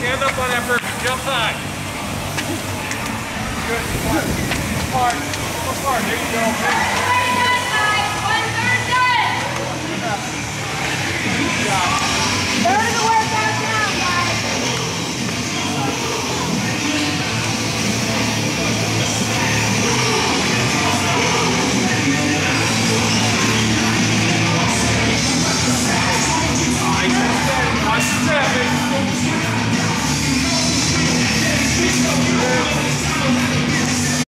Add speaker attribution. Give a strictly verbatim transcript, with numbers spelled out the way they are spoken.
Speaker 1: Stand up on that person. Jump high. Good. Hard. Look hard. There you go.
Speaker 2: One third done.
Speaker 1: Good job.